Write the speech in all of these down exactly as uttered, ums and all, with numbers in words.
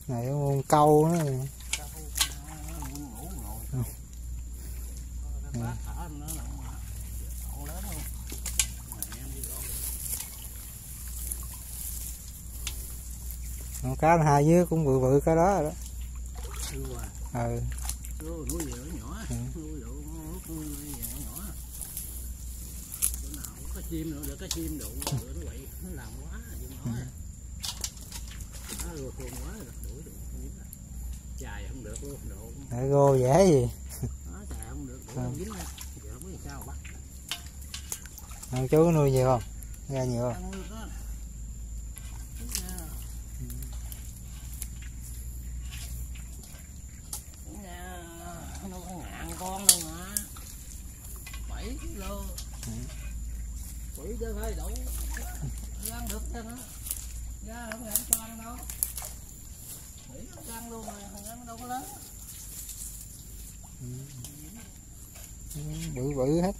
Này con câu nó. Con cá hai dưới cũng bự bự cái đó rồi đó. Ừ. Nuôi về nhỏ, nuôi nuôi nhỏ. Chỗ nào có chim nữa, được cái chim đụng nó quậy, nó làm quá chim nói. Nó lùa khôn quá rồi, đuổi được không biết. Chài không được luôn, độ. Để gô dễ gì. Nó chài không được, đuổi không dính ra. Giờ không biết sao bắt. Ông chú nuôi nhiều không? Ra nhiều không? Nó có ngàn con đâu mà bảy ki lô quỷ chứ hơi đủ ăn được cho nó ra không ăn cho ăn đâu quỷ không ăn luôn mà thằng ăn đâu có lớn Bự bự hết.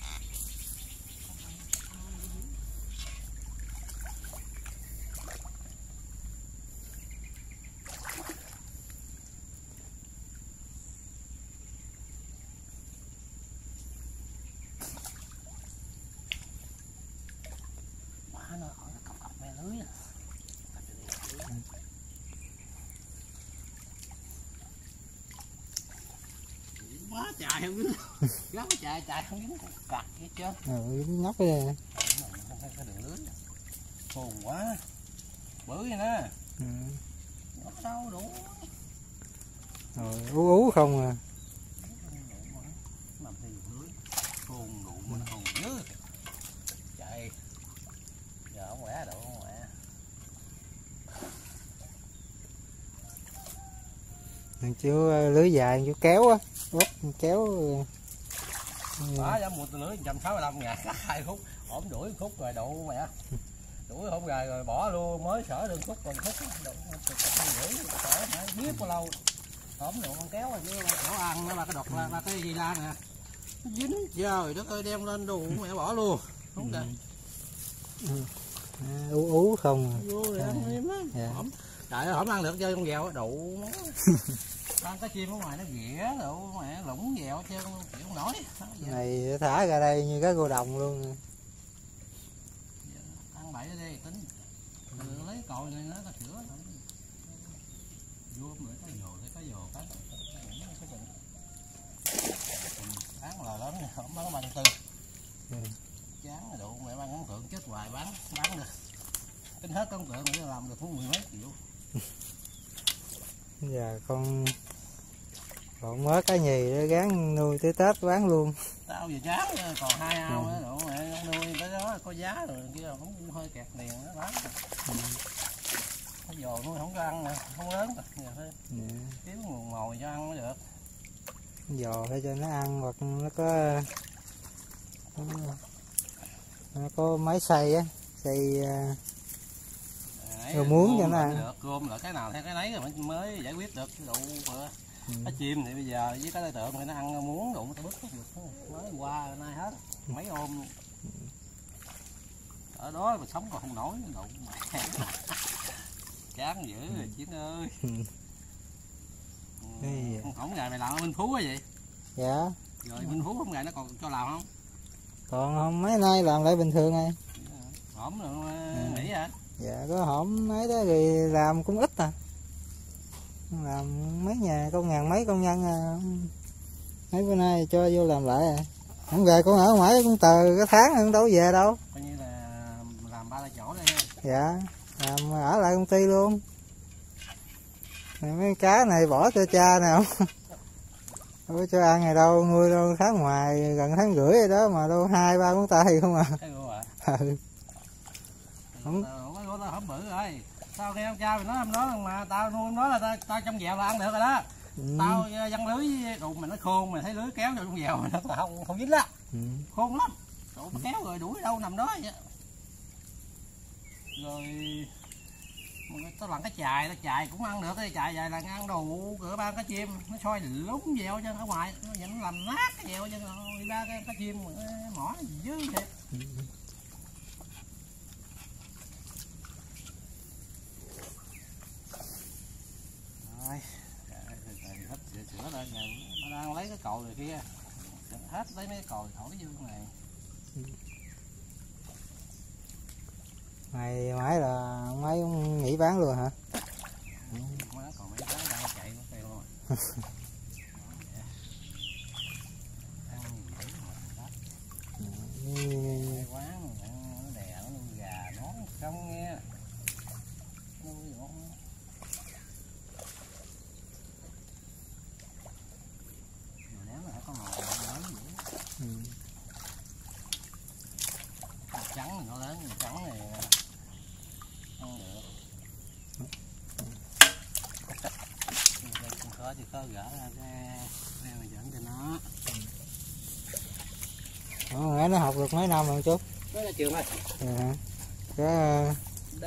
quá trời không biết gấp chạy chạy không biết cặt hết trơn. Ừ, nhóc cái cái đường lưới khôn quá bự vậy nè. Ừ. Nó đâu đủ Rồi ú ú không à. làm gì lưới khôn đủ mà nó còn dữ chạy giờ không khỏe đâu không khỏe. Chú lưới dài chú kéo á, quất kéo. Đó giá một lưới một trăm sáu mươi lăm ngàn cắt hai khúc, ổn đuổi khúc rồi độ mẹ. Đuổi không gài rồi bỏ luôn, mới sở đường khúc còn khúc độ rưỡi sở phải biết bao lâu. Ổn độ con kéo rồi chứ chỗ ăn nó là cái đọt là, là cái gì ra nè. Nó dính trời đất ơi đem lên đồ mẹ bỏ luôn. Không được. Ừ. À, ú ú không à. Vô rồi ăn em á. Dạ. Trời ơi, không ăn được chơi con dèo đụ ăn cá chim ở ngoài nó ghẻ đụ mẹ lủng dèo chứ chịu không nổi. Này thả ra đây như cái cô đồng luôn. Ăn bậy ở đây tính ừ, lấy còi này nó sửa vô lại cái dồ cái cái dồ cái bán là lớn này không bán ba tư Ừ. chán là đủ mẹ bán ấn tượng chết hoài bán bán được tính hết ấn tượng để làm được cũng mười mấy triệu. Giờ con còn mới cái nhì để gán nuôi tới Tết bán luôn. Tao giờ chán còn hai ao nữa đủ mẹ không nuôi tới đó có giá rồi kia cũng hơi kẹt tiền đó bán. Ừ. Cái dồ nuôi không có ăn nè không lớn giờ thôi. Yeah. Kiếm nguồn mồi cho ăn mới được. Giò phải cho nó ăn hoặc nó có nó có máy xay á, xay rồi muốn cho nó ăn được gom lại cái nào theo cái nấy rồi mới giải quyết được cái đủ ừ. Cá chim thì bây giờ với cái đối tượng thì nó ăn muốn đủ nó bứt được mới qua nay hết mấy ôm ở đó mà sống còn không nổi đủ mẹ chán dữ rồi Chiến ơi. Ừ. Không ngày mày làm ở Minh Phú cái gì? Dạ. Rồi Minh Phú không ngày nó còn cho làm không? Còn không mấy nay làm lại bình thường này. Hổm rồi nghỉ hả? Dạ có hổm mấy đó thì làm cũng ít à. Làm mấy nhà công ngàn mấy công nhân à. Mấy bữa nay cho vô làm lại à. Không về con ở ngoài con tờ cái tháng không đâu về đâu. Coi như là làm ba la chỗ đây. Dạ, làm ở lại công ty luôn. Mấy cá này bỏ cho cha nào. Không có cho ăn ngày đâu, nuôi đâu tháng ngoài gần tháng rưỡi rồi đó mà đâu hai ba ngón tay không à. Cái à? Ừ. Không có tao không bự rồi. Tao nghe ông cha mày nói hôm đó mà tao nuôi hôm đó là tao, tao trong dèo là ăn được rồi đó. Ừ. Tao văng lưới đụng mà nó khôn mà thấy lưới kéo vô trong dèo nó không không dính đó. Ừ. Khôn lắm. Đụng kéo rồi đuổi đâu nằm đó vậy. Rồi tao làm cái chài, cái chài cũng ăn được, cái chài dài là ăn đủ cửa ba cái chim nó soi lúng dèo cho ở ngoài nó vẫn làm nát cái dèo cho đi ba cái, cái chim mỏ gì dữ vậy. Ừ. còi này kia hết lấy mấy còi thổi vô này. Ngày mãi là mấy ông nghỉ bán luôn hả? Má còn mấy cái đang chạy nó theo luôn. Ăn quán nó đè nó nuôi gà nó không nghe. Nuôi nó nếu mà có ngồi lớn vậy. Ừ. Trắng thì nó lớn, trắng này ăn được. Có thì có gỡ ra cái đây mà dẫn cho nó. Ủa, nãy nó học được mấy năm rồi chú? Nó là trường ơi. À, cái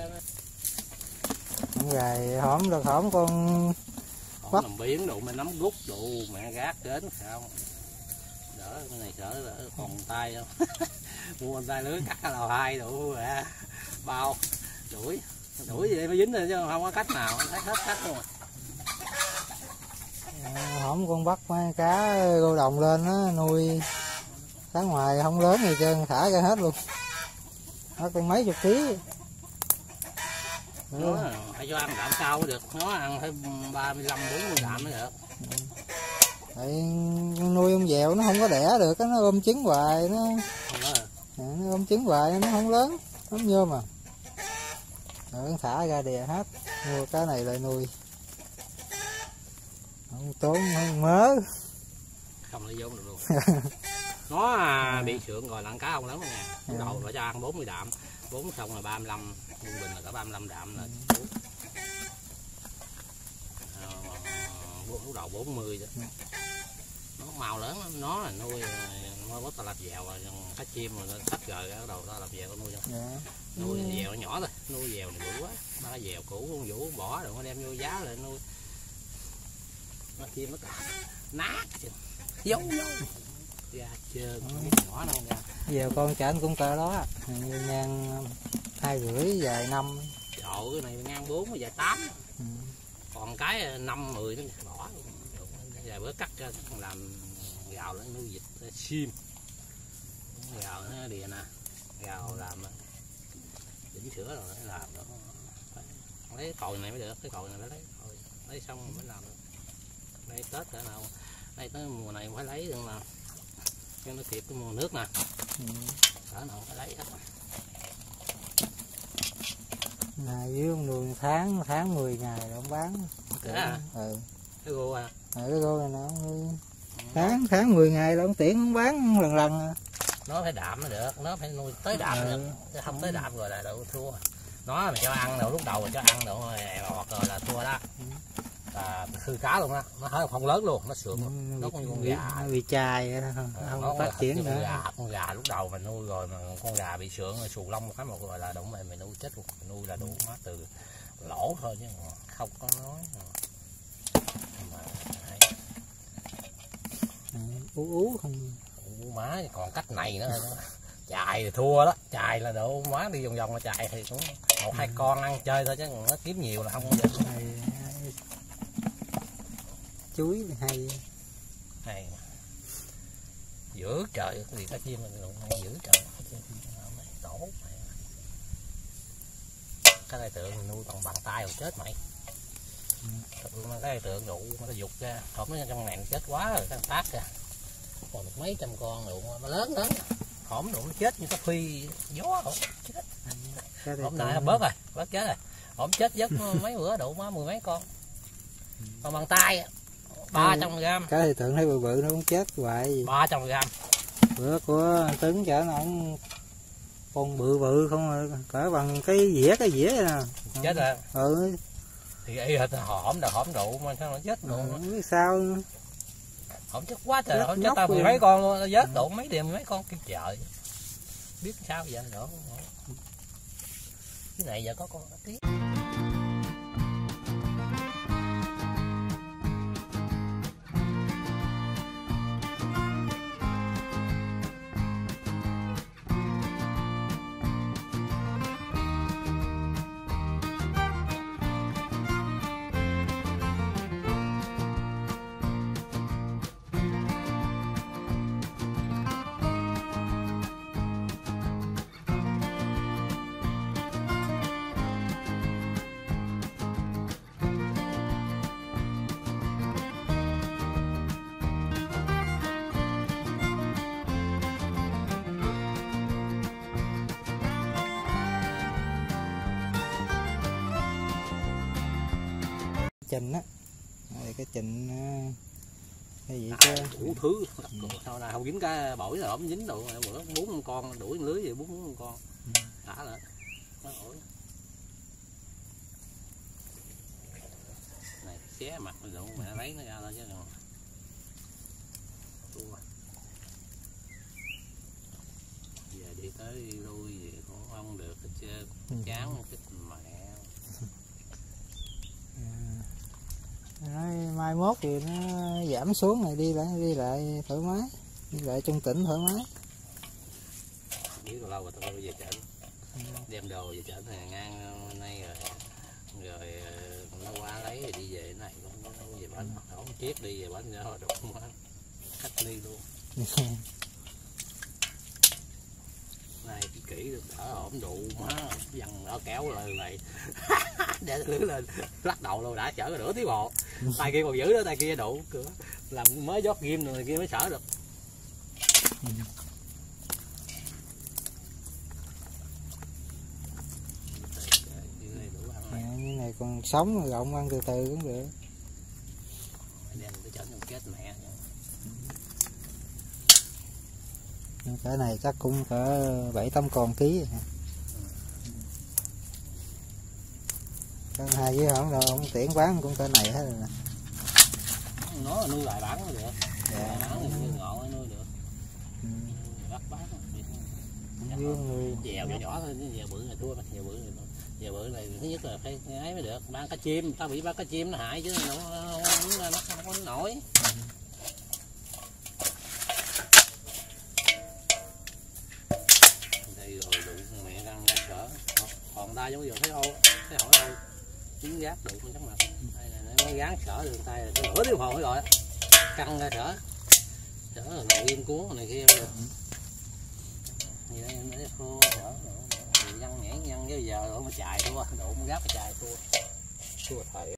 con gài hổm được hổm con bắt làm biến độ mày nắm rút độ mẹ gác đến sao đỡ cái này sợ đỡ còn tay không. Mua con tay lưới cắt lò hai đủ à, bao đuổi đuổi vậy mới dính lên chứ không có cách nào thấy hết cách luôn. À, hổm con bắt mấy cá rô đồng lên nó nuôi cá ngoài không lớn gì trơn thả ra hết luôn. Nó còn mấy chục ký. Nó phải cho ăn đạm cao mới được, nó ăn phải ba mươi lăm bốn mươi đạm mới được. Tại nuôi con dèo nó không có đẻ được, nó ôm trứng hoài, nó à, nó ôm trứng hoài nó không lớn, nó nhơ mà. Rồi thả ra đè hết, mua cái này lại nuôi. Không tốn không mớ. Không lấy vốn được luôn. Nó à, bị sượng rồi lặn cá không lớn nè. Lúc đầu nó cho ăn bốn mươi đạm, bốn xong là ba mươi lăm, trung bình là cả ba mươi lăm đạm là ừ. à, lúc đầu bốn mươi đó. Nó màu lớn lắm, nó là nuôi nó bắt ta lập dèo rồi, cá chim rồi nó tách rồi bắt đầu ta lập dèo nuôi cho. Yeah. Nuôi dèo nó nhỏ thôi, nuôi dèo này bự quá, ba cái dèo cũ con Vũ bỏ rồi nó đem vô giá lại nuôi. Nó chim nó cả nát giống giống ra chơi nhỏ đâu ra. Giờ con trả anh cũng cỡ đó, ngang hai rưỡi dài năm. Trời cái này ngang bốn dài tám. Ừ. Còn cái năm mười nó bỏ luôn. Vài bữa cắt ra làm gạo nó nuôi vịt sim. Gạo nó đìa nè, gạo làm chỉnh sửa rồi nó làm đó. Lấy còi này mới được, cái còi này phải lấy còi. Lấy xong rồi mới làm được. Đây Tết cỡ nào, đây tới mùa này phải lấy đừng làm cho nó kịp cái mùa nước nè. Ừ. Cỡ nào phải lấy hết. Này với ông nuôi tháng tháng mười ngày rồi ông bán. Cái à? Ừ. Cái gô à? À, cái gô này nè ông nuôi tháng tháng mười ngày là ông tiễn ông bán lần lần à. Nó phải đạm mới được, nó phải nuôi tới đạm ừ. Được. Không tới đạm rồi là đâu thua. Nó mà cho ăn đâu lúc đầu mà cho ăn đâu rồi là thua đó. Ừ. À, khư cá luôn á, nó hơi không lớn luôn, nó sượng luôn. Nó con con gà nó bị chai không, không nó phát triển nữa. Con gà, con gà lúc đầu mình nuôi rồi mà con gà bị sượng xù lông cái một rồi là đúng mày mày nuôi chết luôn, nuôi là đủ má từ lỗ thôi chứ không có nói. Mà à, ú ú không. Ú má còn cách này nữa. Chài thì thua đó, chài là độ má đi vòng vòng mà chài thì cũng một hai con ăn chơi thôi chứ nó kiếm nhiều là không có được. Chuối hay hay giữa trời cái gì cá chim này giữ trời tổ cái này tượng nuôi còn bằng tay rồi chết mày. Ừ. Cái này tượng đủ nó dục ra hổm nó trong này chết quá rồi cái tác ra còn được mấy trăm con đủ nó lớn lớn hổm đủ nó chết như cái phi gió hổm chết. Hổm này bớt rồi bớt chết rồi hổm chết giấc mấy bữa đủ má mười mấy con còn bằng tay ba trăm gram. Cái thì tượng thấy bự bự nó cũng chết hoài gì. ba trăm gram. Bữa của Tấn chở nó ông con bự bự không rồi, cỡ bằng cái dĩa cái dĩa nè. Chết rồi. Ừ. Thì y hệt hổm là hổm đủ mà sao nó chết luôn. Không biết sao. Hổm chết quá trời, hổm chết tao mười mấy con luôn, nó chết đủ mấy đêm mấy con kêu trời. Biết sao giờ nữa. Cái này giờ có con tí. trình á, đây cái trình cái gì à, chứ đủ thứ. Ừ. Sau này không dính cái bổi là không dính đâu, bữa bốn năm con đuổi lưới gì bốn năm con. Ừ. Đã rồi. Nó ổi. Này xé mặt rồi đủ mẹ lấy nó ra thôi chứ còn. Tua. Giờ đi tới đi lui gì cũng không được hết trơn. Ừ. Chán một cái mẹ. Nói mai mốt thì nó giảm xuống này, đi lại đi lại thoải mái, đi lại trong tỉnh thoải mái. Biết lâu rồi tôi về chợ, ừ. Đem đồ về chợ này ngang nay rồi, rồi nó qua lấy rồi đi về này cũng nó về bển, không chiếc đi về bển rồi đụng cách ly luôn. Này cái kỹ được đỡ ổn đủ má dằn đỡ kéo rồi này để lưới lên lắc đầu luôn đã chở nửa tiếng bộ, tay kia còn giữ đó, tay kia đủ cửa làm mới giót ghim rồi kia mới xở được. Ừ. À, cái này còn sống rồi rộng ăn từ từ cũng được. Đem tới chở nó chết mẹ. Cái này chắc cũng cỡ bảy tám con ký rồi. Cái hai với không đâu, không tiện bán cũng cỡ này hết rồi nè. Nó nuôi lại bán mới được. Dạ. Bán thì nuôi ngọn mới nuôi được. Ừ. Bắt bán. Người... Dèo nhỏ nhỏ thôi, dèo bự này thua, dèo bự này dèo bự này thứ nhất là phải ấy mới được. Bán cá chim, tao bị bán cá chim nó hại chứ nó không nó không có nổi. Ừ. Đây rồi đủ mẹ răng ra cỡ. Còn ta giống như thấy ô, thấy hỏi đâu. Chính gác đủ con chấm mặt. Đây này nó mới gán sở đường tay là cái lửa tiêu hồn rồi. Căng ra sở. Sở là nội yên cuốn này kia được. Thì đây em để khô sở rồi. Thì văng nhảy văng với giờ độ mà chạy thua, độ mà gáp mà chạy thua. Thua thầy.